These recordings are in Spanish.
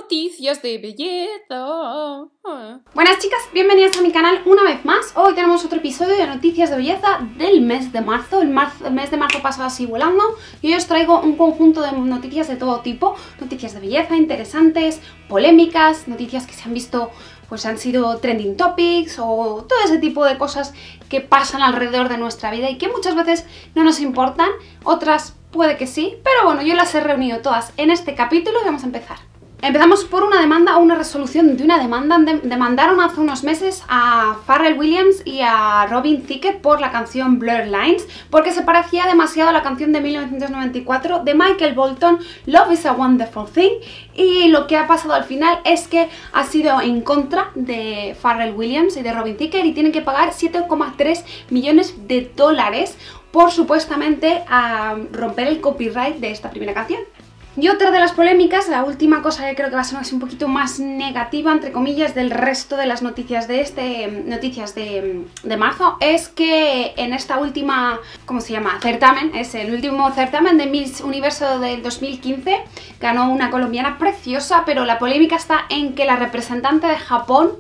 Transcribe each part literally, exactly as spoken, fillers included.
noticias de belleza. Buenas chicas, bienvenidas a mi canal una vez más. Hoy tenemos otro episodio de noticias de belleza del mes de marzo. El, marzo, el mes de marzo pasa así volando y hoy os traigo un conjunto de noticias de todo tipo. Noticias de belleza, interesantes, polémicas, noticias que se han visto, pues han sido trending topics o todo ese tipo de cosas que pasan alrededor de nuestra vida y que muchas veces no nos importan, otras puede que sí, pero bueno, yo las he reunido todas en este capítulo y vamos a empezar. Empezamos por una demanda o una resolución de una demanda. Demandaron hace unos meses a Pharrell Williams y a Robin Thicke por la canción Blurred Lines, porque se parecía demasiado a la canción de mil novecientos noventa y cuatro de Michael Bolton, Love is a Wonderful Thing, y lo que ha pasado al final es que ha sido en contra de Pharrell Williams y de Robin Thicke y tienen que pagar siete coma tres millones de dólares por supuestamente a romper el copyright de esta primera canción. Y otra de las polémicas, la última cosa que creo que va a ser un poquito más negativa, entre comillas, del resto de las noticias de este noticias de, de marzo, es que en esta última, ¿cómo se llama? Certamen, es el último certamen de Miss Universo del dos mil quince, ganó una colombiana preciosa, pero la polémica está en que la representante de Japón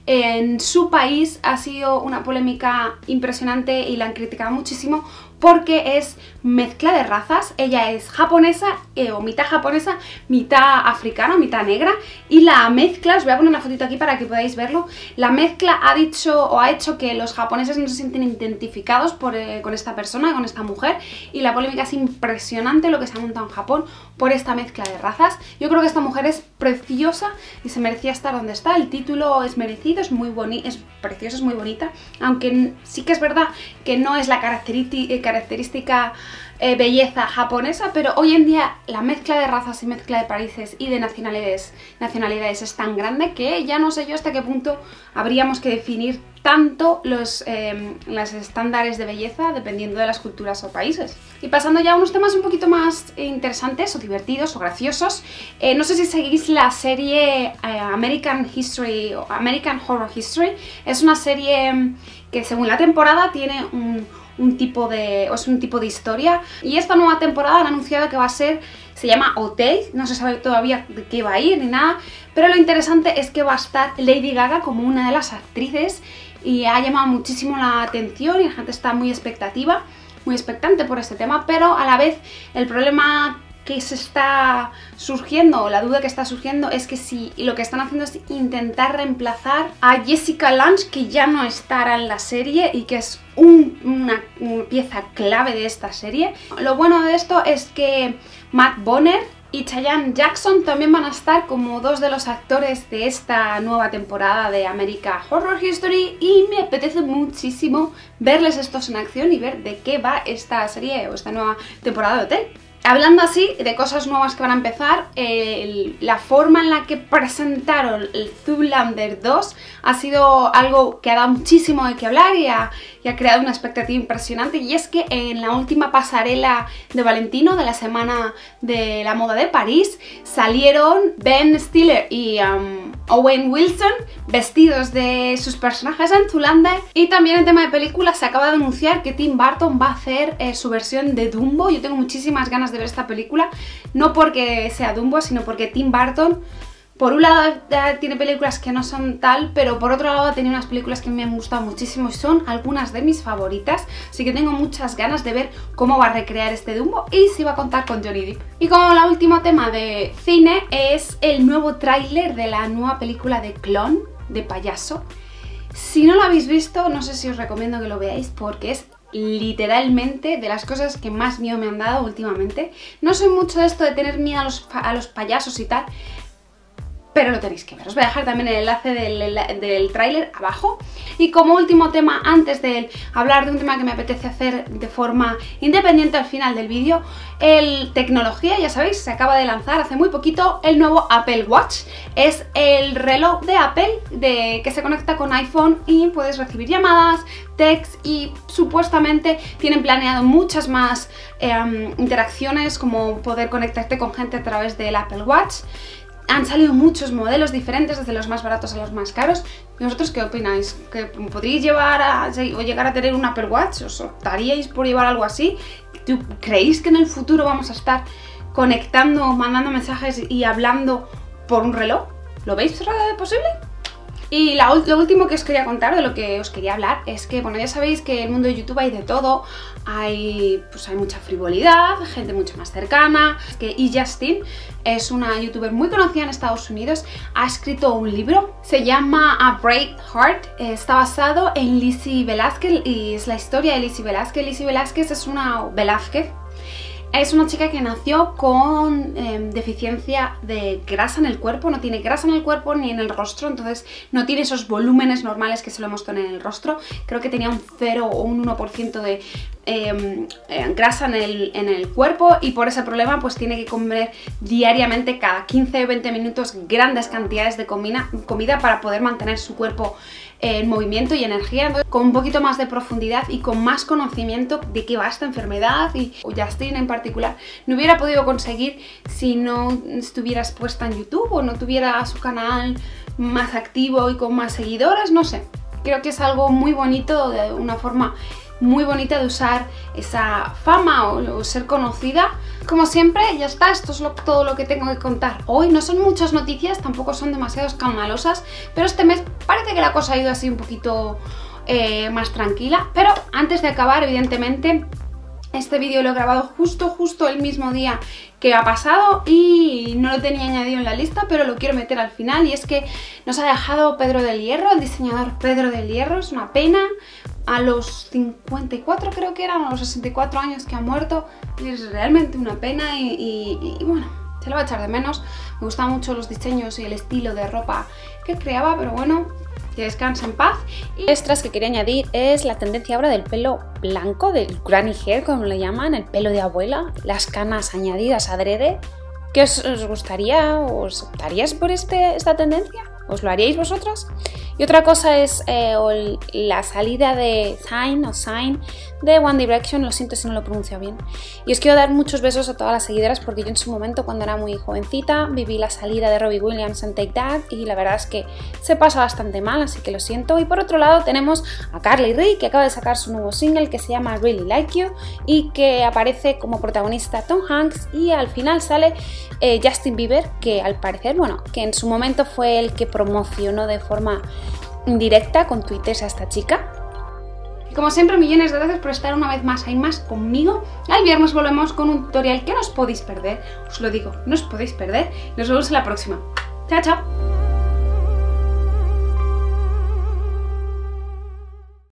en su país ha sido una polémica impresionante y la han criticado muchísimo porque es mezcla de razas. Ella es japonesa, eh, o mitad japonesa, mitad africana, mitad negra, y la mezcla, os voy a poner una fotito aquí para que podáis verlo, la mezcla ha dicho o ha hecho que los japoneses no se sienten identificados por, eh, con esta persona, con esta mujer, y la polémica es impresionante lo que se ha montado en Japón por esta mezcla de razas. Yo creo que esta mujer es preciosa y se merecía estar donde está, el título es merecido, es muy bonito, es preciosa, es muy bonita, aunque sí que es verdad que no es la característica característica eh, belleza japonesa, pero hoy en día la mezcla de razas y mezcla de países y de nacionalidades, nacionalidades es tan grande que ya no sé yo hasta qué punto habríamos que definir tanto los, eh, los estándares de belleza dependiendo de las culturas o países. Y pasando ya a unos temas un poquito más interesantes o divertidos o graciosos, eh, no sé si seguís la serie eh, American History o American Horror History. Es una serie que según la temporada tiene un un tipo de, o es un tipo de historia, y esta nueva temporada han anunciado que va a ser, se llama Hotel, no se sabe todavía de qué va a ir ni nada, pero lo interesante es que va a estar Lady Gaga como una de las actrices y ha llamado muchísimo la atención y la gente está muy expectativa, muy expectante por este tema, pero a la vez el problema que se está surgiendo, o la duda que está surgiendo, es que si lo que están haciendo es intentar reemplazar a Jessica Lange, que ya no estará en la serie y que es un, una, una pieza clave de esta serie. Lo bueno de esto es que Matt Bonner y Cheyenne Jackson también van a estar como dos de los actores de esta nueva temporada de American Horror History y me apetece muchísimo verles estos en acción y ver de qué va esta serie o esta nueva temporada de Hotel. Hablando así de cosas nuevas que van a empezar, el, la forma en la que presentaron el Zoolander dos ha sido algo que ha dado muchísimo de qué hablar y ha, y ha creado una expectativa impresionante, y es que en la última pasarela de Valentino de la semana de la moda de París salieron Ben Stiller y um, Owen Wilson vestidos de sus personajes en Zoolander. Y también en tema de películas se acaba de anunciar que Tim Burton va a hacer eh, su versión de Dumbo. Yo tengo muchísimas ganas de ver esta película, no porque sea Dumbo, sino porque Tim Burton, por un lado, tiene películas que no son tal, pero por otro lado tiene unas películas que me han gustado muchísimo y son algunas de mis favoritas, así que tengo muchas ganas de ver cómo va a recrear este Dumbo y si va a contar con Johnny Depp. Y como el último tema de cine es el nuevo tráiler de la nueva película de Clon, de payaso. Si no lo habéis visto, no sé si os recomiendo que lo veáis porque es literalmente de las cosas que más miedo me han dado últimamente. No soy mucho de esto de tener miedo a los, a los payasos y tal, pero lo tenéis que ver. Os voy a dejar también el enlace del, del tráiler abajo. Y como último tema, antes de hablar de un tema que me apetece hacer de forma independiente al final del vídeo, el tecnología, ya sabéis, se acaba de lanzar hace muy poquito el nuevo Apple Watch. Es el reloj de Apple de, que se conecta con iPhone y puedes recibir llamadas, texts, y supuestamente tienen planeado muchas más eh, interacciones, como poder conectarte con gente a través del Apple Watch. Han salido muchos modelos diferentes, desde los más baratos a los más caros. ¿Y vosotros qué opináis? ¿Que podríais llevar a, o llegar a tener un Apple Watch? ¿Os optaríais por llevar algo así? ¿Tú creéis que en el futuro vamos a estar conectando, mandando mensajes y hablando por un reloj. ¿Lo veis posible? Y la, lo último que os quería contar, de lo que os quería hablar, es que, bueno, ya sabéis que en el mundo de YouTube hay de todo, hay, pues hay mucha frivolidad, gente mucho más cercana, que eJustin es una youtuber muy conocida en Estados Unidos, ha escrito un libro, se llama A Brave Heart, está basado en Lizzie Velázquez y es la historia de Lizzie Velázquez. Lizzie Velázquez es una Velázquez. Es una chica que nació con eh, deficiencia de grasa en el cuerpo, no tiene grasa en el cuerpo ni en el rostro, entonces no tiene esos volúmenes normales que solemos tener en el rostro. Creo que tenía un cero o un uno por ciento de eh, eh, grasa en el, en el cuerpo y por ese problema pues tiene que comer diariamente cada quince o veinte minutos grandes cantidades de comida, comida para poder mantener su cuerpo en movimiento y energía. Entonces, con un poquito más de profundidad y con más conocimiento de qué va esta enfermedad y Justin en particular, no hubiera podido conseguir si no estuviera expuesta en YouTube o no tuviera su canal más activo y con más seguidores, no sé. Creo que es algo muy bonito, de una forma muy bonita de usar esa fama o, o ser conocida. Como siempre, ya está, esto es lo, todo lo que tengo que contar hoy. No son muchas noticias, tampoco son demasiado escandalosas, pero este mes parece que la cosa ha ido así un poquito eh, más tranquila. Pero antes de acabar, evidentemente, este vídeo lo he grabado justo, justo el mismo día que ha pasado y no lo tenía añadido en la lista, pero lo quiero meter al final, y es que nos ha dejado Pedro del Hierro, el diseñador Pedro del Hierro. Es una pena, a los cincuenta y cuatro creo que eran, a los sesenta y cuatro años que ha muerto, es realmente una pena y, y, y bueno, se lo va a echar de menos. Me gustaban mucho los diseños y el estilo de ropa que creaba, pero bueno, que descanse en paz. Y extras que quería añadir es la tendencia ahora del pelo blanco, del granny hair, como le llaman, el pelo de abuela, las canas añadidas adrede. ¿Qué os, os gustaría? ¿Os optaríais por este, esta tendencia? ¿Os lo haríais vosotras? Y otra cosa es eh, la salida de Zayn o Zayn de One Direction, lo siento si no lo pronuncio bien. Y os quiero dar muchos besos a todas las seguidoras porque yo en su momento, cuando era muy jovencita, viví la salida de Robbie Williams en Take That y la verdad es que se pasa bastante mal, así que lo siento. Y por otro lado tenemos a Carly Rae, que acaba de sacar su nuevo single que se llama Really Like You y que aparece como protagonista Tom Hanks, y al final sale eh, Justin Bieber, que al parecer, bueno, que en su momento fue el que promocionó de forma directa con tweets a esta chica. Y como siempre, millones de gracias por estar una vez más ahí más conmigo. El viernes volvemos con un tutorial que no os podéis perder, os lo digo, no os podéis perder. Nos vemos en la próxima. Chao, chao.